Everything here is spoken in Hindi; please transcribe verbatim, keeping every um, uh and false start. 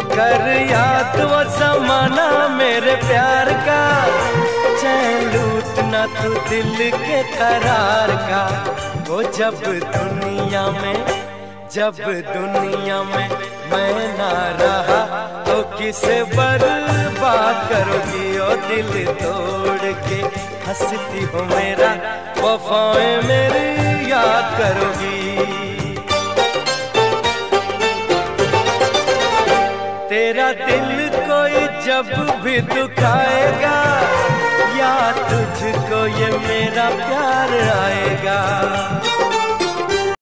कर याद वो जमाना मेरे प्यार का, चैन लूटना तू दिल के करार का। वो जब दुनिया में, जब दुनिया में मैं ना रहा तो किसे बर्बाद करोगी। ओ दिल तोड़ के हंसती हो मेरा, वफाएं मेरी याद करोगी। तेरा दिल कोई जब भी दुखाएगा, या तुझको ये मेरा प्यार आएगा।